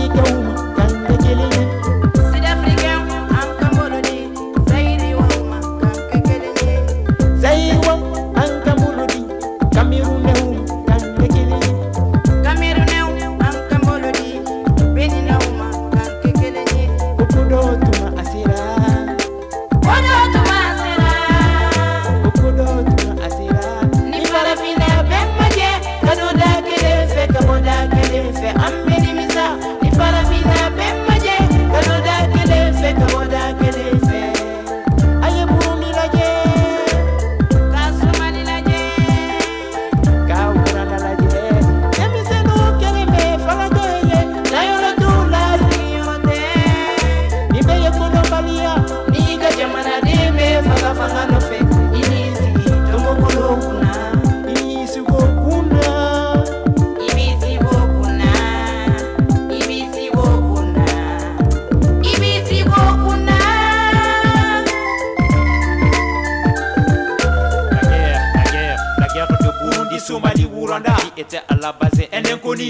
Était à la base un inconnu,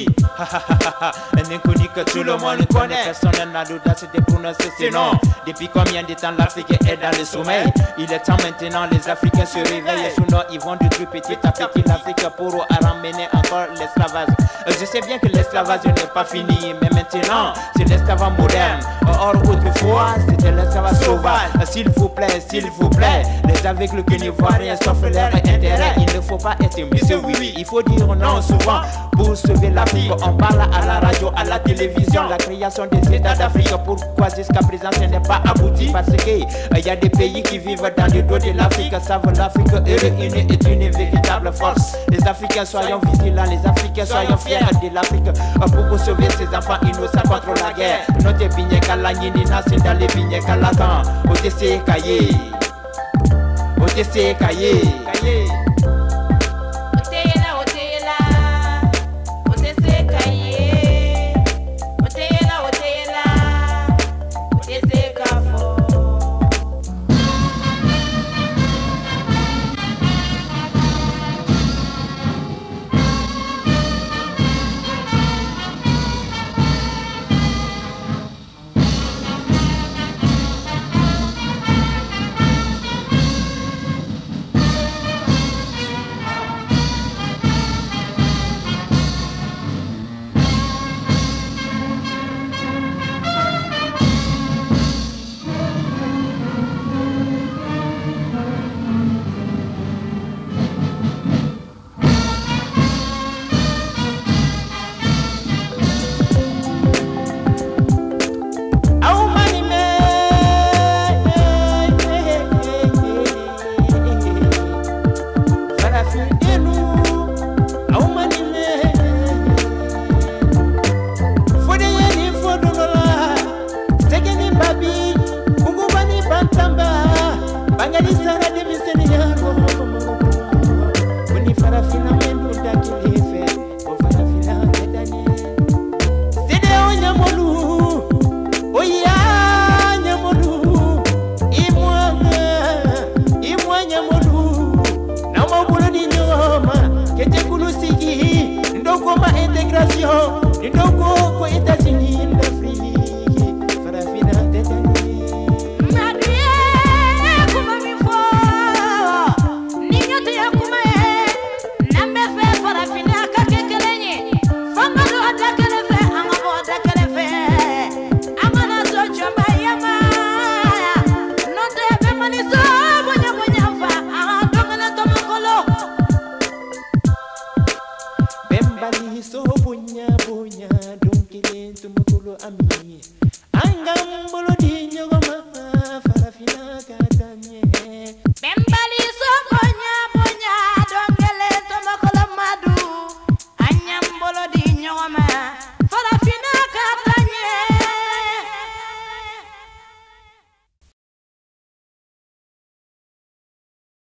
un inconnu que tout le monde connaît. Personne n'a l'audace de prononcer ses noms. Depuis combien de temps l'Afrique est dans le sommeil? Il est temps maintenant, les Africains se réveillent. Sinon ils vont détruire petit à petit l'Afrique pour ramener encore l'esclavage. Je sais bien que l'esclavage n'est pas fini, mais maintenant c'est l'esclavage moderne. Or autrefois c'était l'esclavage sauvage. S'il vous plaît, les aveugles qui ne voient rien sauf leur intérêt. Il ne faut pas être monsieur oui, il faut dire non souvent pour sauver l'Afrique. On parle à la radio, à la télévision, la création des États d'Afrique. Pourquoi jusqu'à présent ce n'est pas abouti? Parce que y a des pays qui vivent dans le dos de l'Afrique, savent l'Afrique réunie est une véritable force. Les Africains soyons vigilants, les Africains soyons fiers de l'Afrique pour sauver ces enfants innocents contre la guerre. Notre bigne kalanyini nasi dans les vignes kalakan. Otese kaye.